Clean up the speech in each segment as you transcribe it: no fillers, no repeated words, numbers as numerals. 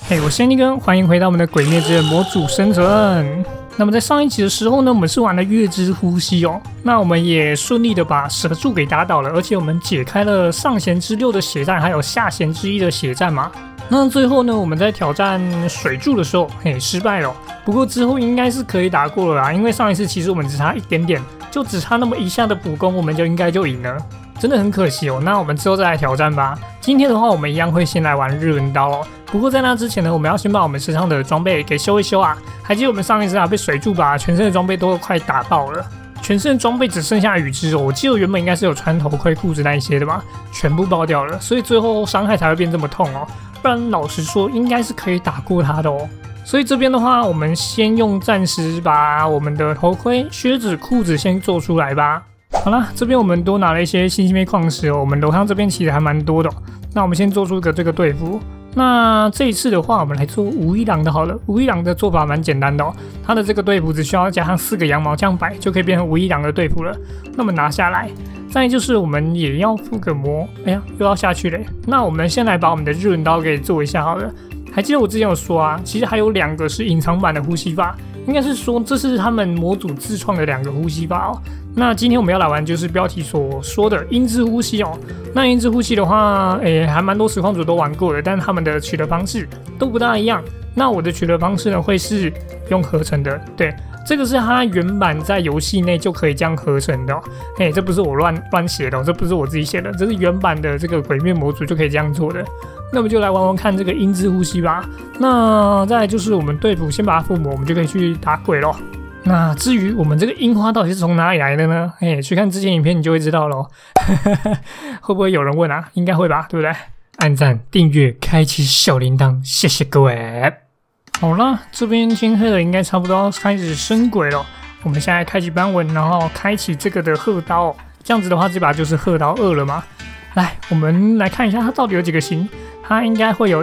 嘿，我是尼根，欢迎回到我们的《鬼灭之刃》模组生存。那么在上一集的时候呢，我们是玩了月之呼吸哦，那我们也顺利的把蛇柱给打倒了，而且我们解开了上弦之6的血战，还有下弦之1的血战嘛。那最后呢，我们在挑战水柱的时候，失败了。不过之后应该是可以打过了啦，因为上一次其实我们只差一点点，就只差那么一下的补攻，我们就应该就赢了。真的很可惜哦，那我们之后再来挑战吧。今天的话，我们一样会先来玩日文刀哦。不过在那之前呢，我们要先把我们身上的装备给修一修啊。还记得我们上一次被水柱把全身的装备都快打爆了，全身的装备只剩下羽织哦。我记得原本应该是有穿头盔、裤子那一些的嘛，全部爆掉了，所以最后伤害才会变这么痛哦。不然老实说，应该是可以打过他的哦。所以这边的话，我们先用暂时把我们的头盔、靴子、裤子先做出来吧。好啦，这边我们多拿了一些星星矿石哦，我们楼上这边其实还蛮多的哦。那我们先做出个这个队服。那这一次的话，我们来做无一郎的好了。无一郎的做法蛮简单的哦，它的这个队服只需要加上4个羊毛这样摆，就可以变成无一郎的队服了。那么拿下来，再来就是我们也要附个膜。哎呀，又要下去嘞。那我们先来把我们的日文刀给做一下好了。还记得我之前有说啊，其实还有2个是隐藏版的呼吸法，应该是说这是他们模组自创的2个呼吸法哦。那今天我们要来玩就是标题所说的音之呼吸哦。那音之呼吸的话，还蛮多实况组都玩过的，但是他们的取得方式都不大一样。那我的取得方式呢，会是用合成的，对，这个是它原版在游戏内就可以这样合成的哦。这不是我乱写的哦，这不是我自己写的，这是原版的这个鬼灭模组就可以这样做的。那我们就来玩玩看这个音之呼吸吧。那再来就是我们队服先把它附魔，我们就可以去打鬼咯。那至于我们这个樱花到底是从哪里来的呢？去看之前影片你就会知道咯。会不会有人问啊？应该会吧，对不对？按赞、订阅、开启小铃铛，谢谢各位。好啦，这边天黑了，应该差不多要开始升鬼了。我们现在开启斑纹，然后开启这个的鹤刀哦，这样子的话，这把就是鹤刀2了嘛。来，我们来看一下它到底有几个型。它应该会有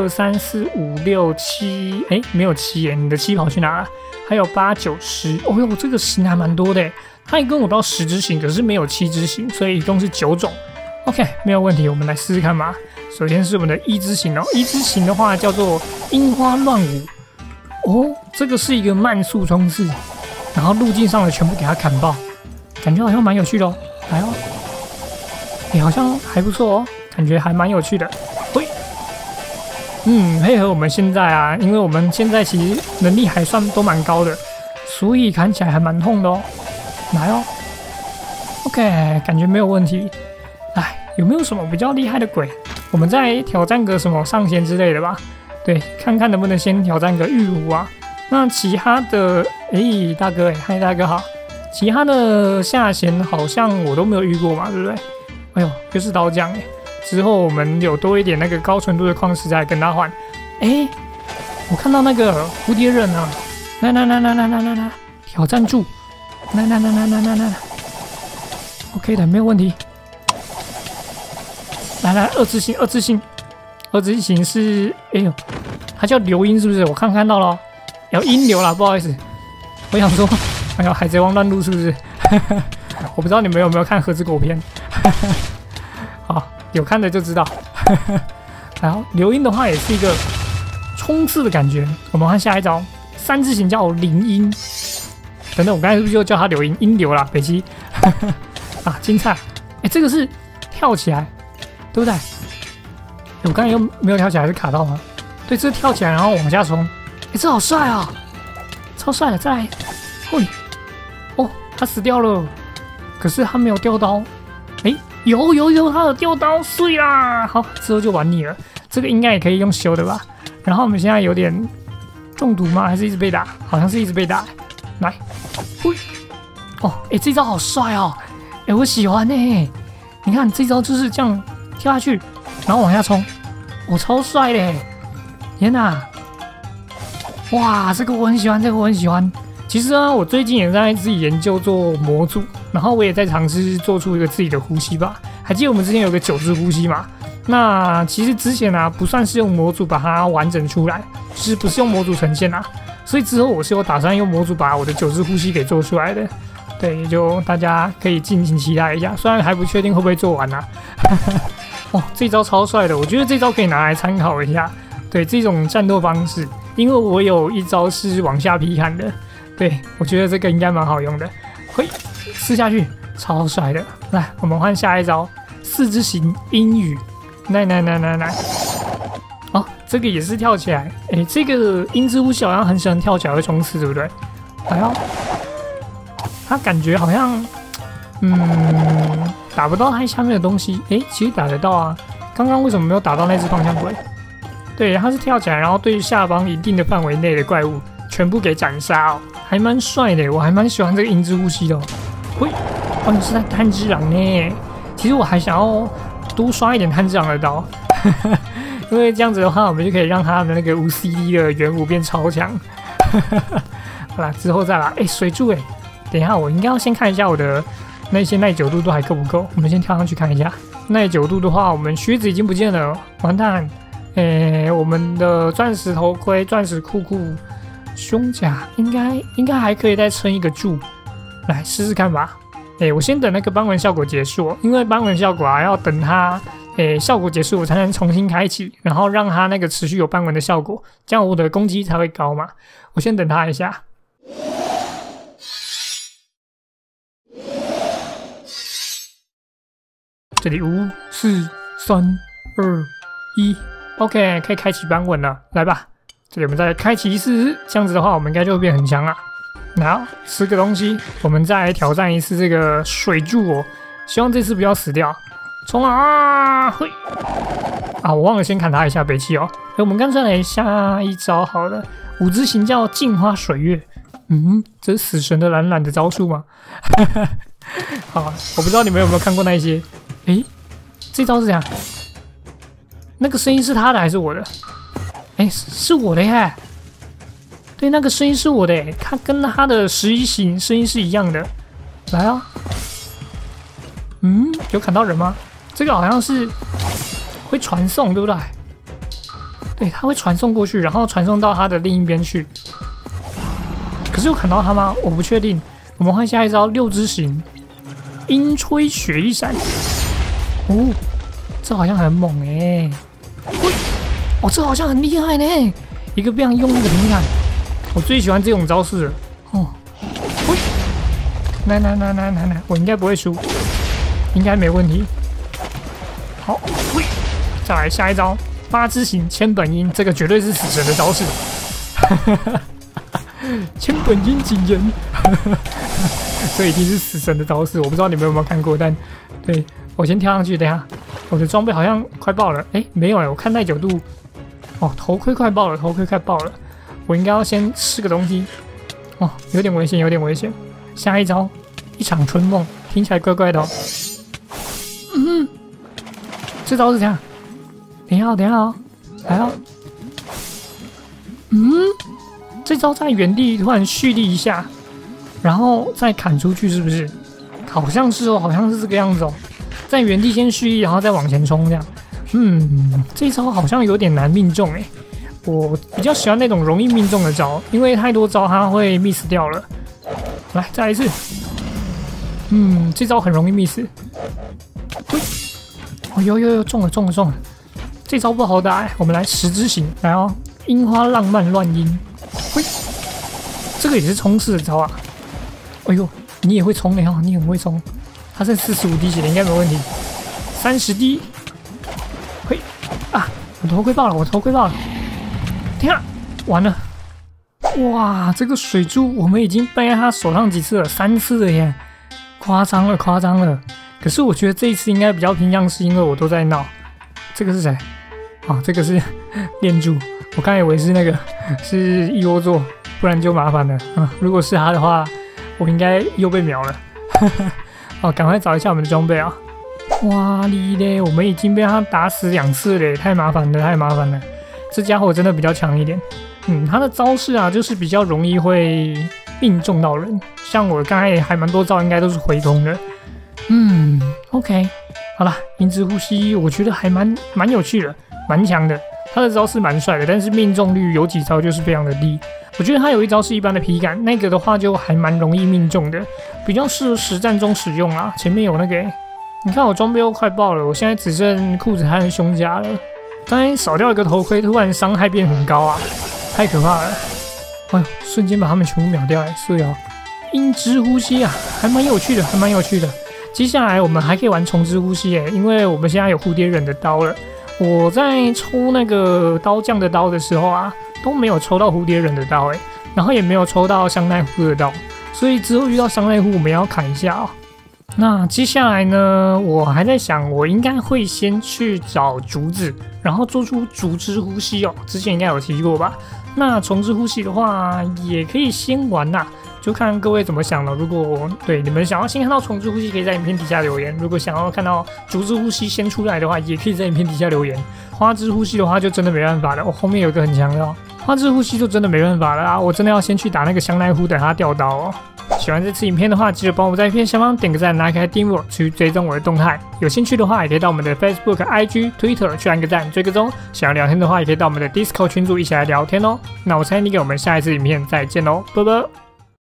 1、2、3、4、5、6、7，没有7耶，你的7跑去哪了？还有8、9、10，哦哟，这个型还蛮多的耶。它一共有到10只型，可是没有7只型，所以一共是9种。OK， 没有问题，我们来试试看吧。首先是我们的1只型哦，1只型的话叫做樱花乱舞。哦，这个是一个慢速冲刺，然后路径上的全部给它砍爆，感觉好像蛮有趣的哦。来哦，好像还不错哦，感觉还蛮有趣的。喂，配合我们现在啊，因为我们现在其实能力还算都蛮高的，所以砍起来还蛮痛的哦。来哦 ，OK， 感觉没有问题。来，有没有什么比较厉害的鬼？我们再挑战个什么上弦之类的吧。对，看看能不能先挑战个玉壶啊。那其他的，大哥嗨，大哥好。其他的下弦好像我都没有遇过嘛，对不对？哎呦，又是刀匠之后我们有多一点那个高纯度的矿石再跟他换。我看到那个蝴蝶忍啊，来，挑战住，来，OK 的，没有问题。来，二之星是，它叫流音是不是？我看到了，有音流啦，不好意思。我想说，海贼王乱入是不是？我不知道你们有没有看和之狗篇。好，有看的就知道。然后流音的话也是一个冲刺的感觉。我们看下一招，3字形叫灵音。等等，我刚才是不是就叫它流音？音流啦，北七。啊，精彩！这个是跳起来，对不对？我刚才又没有跳起来，是卡到吗？对，这是跳起来然后往下冲。这好帅啊，超帅的！再来，嘿，哦，他死掉了，可是他没有掉刀。有，他有掉刀，碎啦！好，之后就玩腻了。这个应该也可以用修的吧？然后我们现在有点中毒吗？还是一直被打？好像是一直被打。来，嘿，哦，这招好帅哦！我喜欢呢。你看这招就是这样跳下去，然后往下冲，超帅的！天哪！哇，这个我很喜欢，其实啊，我最近也在自己研究做模组，然后我也在尝试做出一个自己的呼吸吧。还记得我们之前有个9只呼吸嘛？那其实之前啊，不算是用模组把它完整出来，就是不是用模组呈现啊。所以之后我是有打算用模组把我的9只呼吸给做出来的。对，也就大家可以尽情期待一下，虽然还不确定会不会做完啊。哦，这招超帅的，我觉得这招可以拿来参考一下。 对这种战斗方式，因为我有一招是往下劈砍的，对我觉得这个应该蛮好用的。嘿，撕下去，超帅的。来，我们换下一招，四之形阴雨。来。哦，这个也是跳起来。哎，这个鹰之呼吸好像很喜欢跳起来会冲刺，对不对？哎呦，他感觉好像，打不到它下面的东西。哎，其实打得到啊。刚刚为什么没有打到那只方向鬼？对，它是跳起来，然后对下方一定的范围内的怪物全部给斩杀哦，还蛮帅的。我还蛮喜欢这个鹰之呼吸的哦。喂，哦，你是在炭治郎呢？其实我还想要多刷一点炭治郎的刀。因为这样子的话，我们就可以让他的那个无 CD 的元武变超强。好啦，之后再来。哎，水柱哎，等一下，我应该要先看一下我的那些耐久度都还够不够。我们先跳上去看一下耐久度的话，我们靴子已经不见了，完蛋。我们的钻石头盔、钻石裤裤、胸甲应该还可以再撑一个柱，来试试看吧。我先等那个斑纹效果结束，因为斑纹效果要等它。效果结束我才能重新开启，然后让它那个持续有斑纹的效果，这样我的攻击才会高嘛。我先等它一下。这里5、4、3、2、1 ，OK， 可以开启斑纹了。来吧，这里我们再开启一次，这样子的话，我们应该就会变很强了。然后吃个东西，我们再来挑战一次这个水柱哦，希望这次不要死掉。冲啊！嘿！啊，我忘了先砍他一下，北气哦。我们干脆来下一招好了。五之形叫镜花水月。这是死神的懒懒的招数吗？好，我不知道你们有没有看过那些。这招是怎样？那个声音是他的还是我的？是我的耶。对，那个声音是我的耶，他跟他的11形声音是一样的。来啊！有砍到人吗？这个好像是会传送，对不对？对，它会传送过去，然后传送到它的另一边去。可是有砍到它吗？我不确定。我们换下一招六之形，阴吹雪一闪。哦，这好像很猛哎！哦，这好像很厉害呢！一个非常用力的平砍，我最喜欢这种招式了。哦，来，我应该不会输。应该没问题。好，再来下一招八之形千本樱，这个绝对是死神的招式。千本樱景人，这一定是死神的招式。我不知道你们有没有看过，但对我先跳上去。等一下，我的装备好像快爆了。没有我看耐久度。哦，头盔快爆了，我应该要先吃个东西。哦，有点危险。下一招一场春梦，听起来怪怪的哦。这招是这样。等一下哦，来哦。这招在原地突然蓄力一下，然后再砍出去，是不是？好像是这个样子哦。在原地先蓄力，然后再往前冲，这样。这招好像有点难命中诶。我比较喜欢那种容易命中的招，因为太多招它会 miss 掉了。来，再来一次。这招很容易 miss。有中了！这招不好打，我们来十之形，来哦，樱花浪漫乱樱。这个也是冲刺的招啊！你也会冲的哦，你很会冲。他剩45滴血了，应该没问题。30滴，我头盔爆了！天啊，完了！哇，这个水柱我们已经背在他手上几次了，3次了耶，夸张了。可是我觉得这一次应该比较偏向是因为我都在闹。这个是谁？这个是恋柱。我刚以为是那个是一窝座，不然就麻烦了。如果是他的话，我应该又被秒了。赶快找一下我们的装备啊！哇哩嘞，我们已经被他打死2次了，太麻烦了。这家伙真的比较强一点。他的招式啊，就是比较容易会命中到人。像我刚才也还蛮多招，应该都是回攻的。OK， 好啦，银之呼吸，我觉得还蛮有趣的，蛮强的。他的招式蛮帅的，但是命中率有几招就是非常的低。我觉得他有一招是一般的劈砍，那个的话就还蛮容易命中的，比较适合实战中使用啦。前面有那个，你看我装备又快爆了，我现在只剩裤子和胸甲了。 刚才少掉一个头盔，突然伤害变很高啊，太可怕了！哎呦，瞬间把他们全部秒掉哎，是哦。鹰之呼吸啊，还蛮有趣的，还蛮有趣的。接下来我们还可以玩虫之呼吸哎，因为我们现在有蝴蝶忍的刀了。我在抽那个刀匠的刀的时候啊，都没有抽到蝴蝶忍的刀哎，然后也没有抽到香奈乎的刀，所以之后遇到香奈乎我们要砍一下哦。那接下来呢，我还在想，我应该会先去找竹子，然后做出竹之呼吸哦。之前应该有提过吧？那虫之呼吸的话，也可以先玩呐，就看各位怎么想了。如果对你们想要先看到虫之呼吸，可以在影片底下留言；如果想要看到竹之呼吸先出来的话，也可以在影片底下留言。花之呼吸的话，就真的没办法了。我后面有一个很强的哦，花之呼吸就真的没办法了啊！我真的要先去打那个香奈乎，等他掉刀哦。喜欢这次影片的话，记得帮我在影片下方点个赞，拿开订阅去追踪我的动态。有兴趣的话，也可以到我们的 Facebook、IG、Twitter 去按个赞，追个踪。想要聊天的话，也可以到我们的 Discord 群组一起来聊天哦。那我猜你给我们下一次影片再见喽，拜拜。